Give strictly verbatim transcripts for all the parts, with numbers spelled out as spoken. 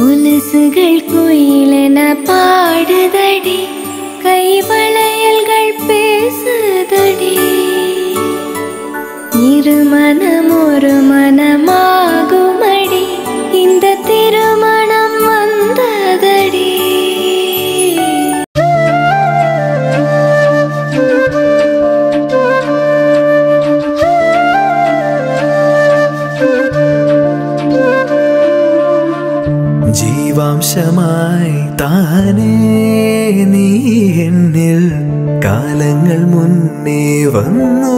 கொலுசுகள் குயிலென பாடுதடி, கைவளையல்கள் பேசுதடி. இருமனம் ஒரு மனமாகுமடி, இந்த திருமணம் வந்ததடி. ജീവാംശമായി താനേ നീ എന്നിൽ കാലങ്ങൾ മുന്നേ വന്നു.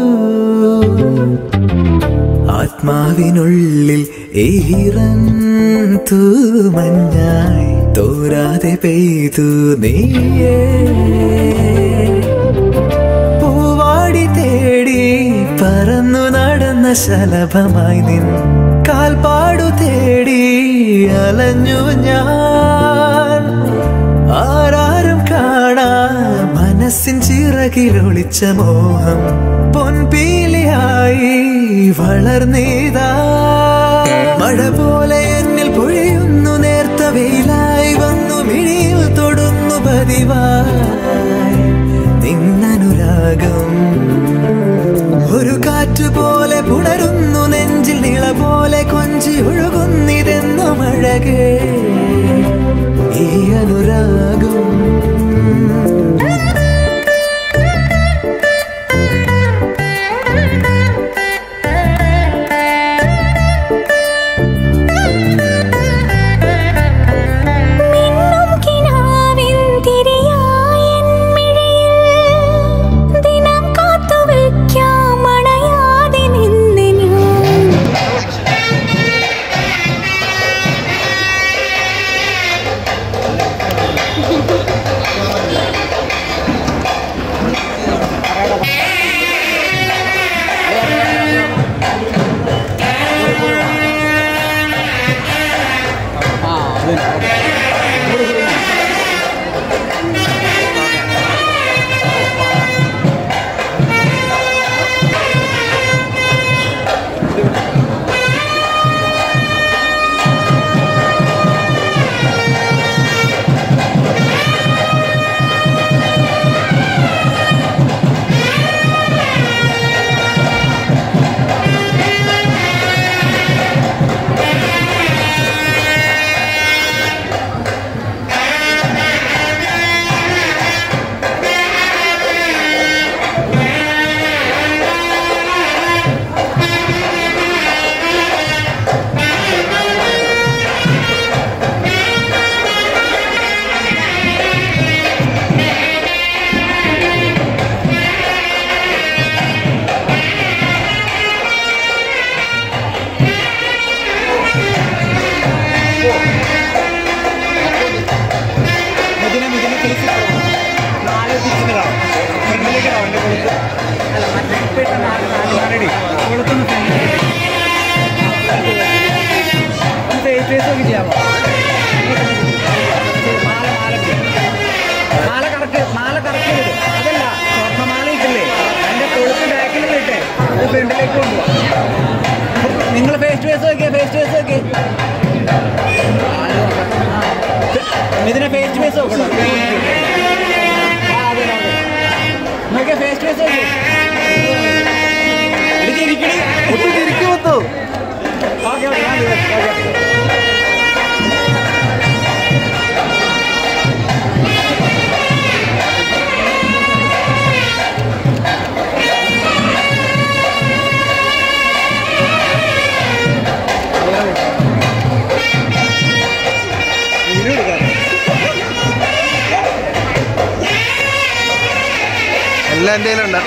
ആത്മാവിനുള്ളിൽ ഈറൻ തൂമഞ്ഞായി തോരാതെ പെയ്തു നീയേ. പൂവാടി തേടി പറന്നു നടന്ന ശലഭമായി നിൻ കാൽപ്പാടു തേടി അലഞ്ഞു ഞാൻ. ആരാരും കാണാ മനസ്സിൻ ചിറകിലൊളിച്ച മോഹം പൊൻപീലിയായി വളർന്നീതാ. മഴ പോലെ എന്നിൽ പൊഴിയുന്നു, നേർത്ത വെയിലായി വന്നു മിഴിയിൽ തൊടുന്നു പതിവായി നിന്നനുരാഗം. ഒരു കാറ്റ് പോലെ പുണരുന്നു നെഞ്ചിൽ, നിള പോലെ കൊഞ്ചി ഒഴുകുന്നിതെന്നു മഴകേ ഈ അനുരാഗം. നിങ്ങൾ ഫേസ് ടു ഫേസ് നോക്കിയേ, ഫേസ് ടു ഫേസ് നോക്കിയേ, ഇതിനെ ഫേസ് ടു ഫേസ് നോക്കണോ? നോക്കിയാ ഫേസ് ടു ഫേസ് നോക്കിയേ. ഇരിക്കണി ഒട്ടും തിരിക്കു വന്നു. ഓക്കെ ഓക്കെ എല്ലാം എൻ്റെ കയ്യിലുണ്ട്.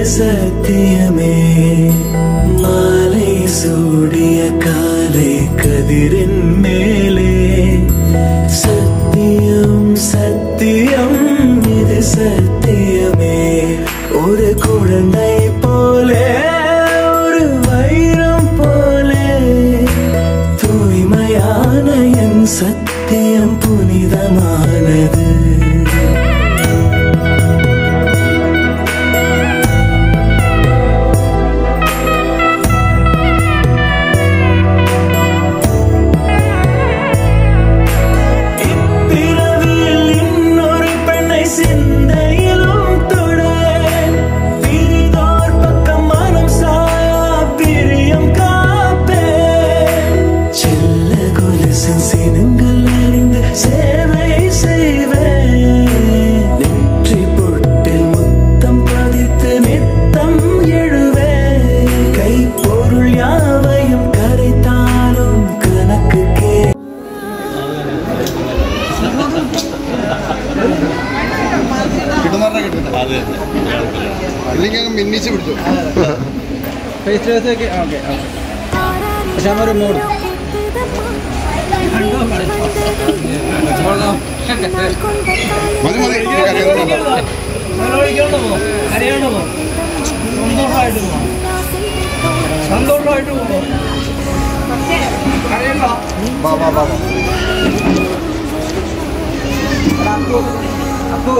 சத்தியமே மாலை சூடிய காலை கதிரின் மேலே சத்தியம் சத்தியம் இது சத்தியமே ஒரு குழந்தை போலே ஒரு வைரம் போலே தூய்மையான என் சத்தியம் புனிதமானது മിന്നിച്ച് പിടിച്ചു ഫേസ് ഓക്കെ ഓക്കെ പക്ഷെ ഒരു മൂഡ് സന്തോഷമായിട്ട് പോകും അപ്പോ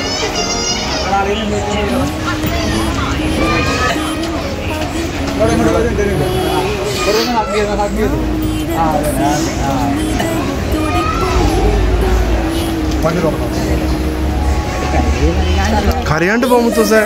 കരയാണ്ട് പോകുമ്പോ ദിവസം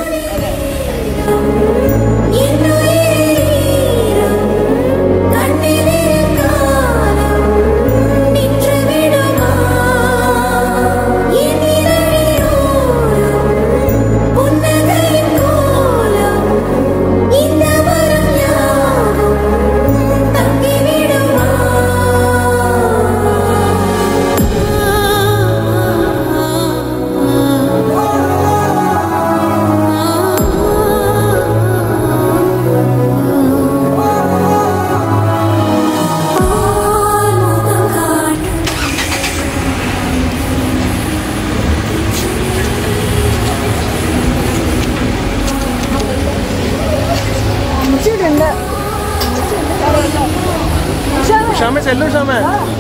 ഷാമേ ചെല്ലു ഷാമേ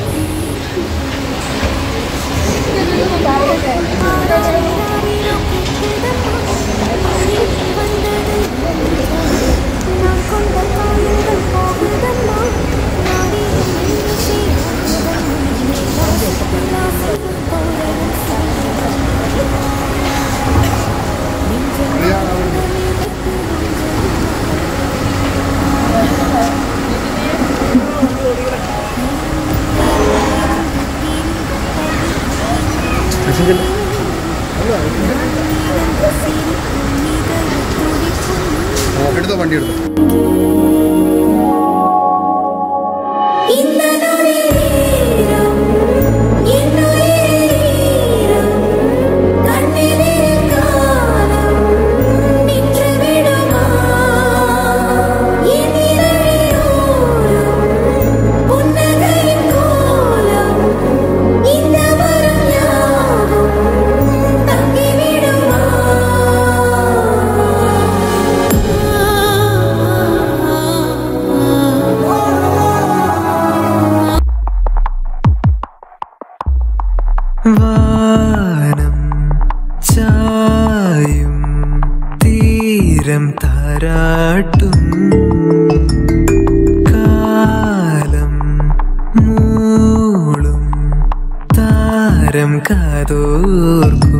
എടുത്തോ വണ്ടി എടുത്തോ വാനം ചായും തീരം താരാട്ടും കാലം മൂളും താരം കാതോർക്കും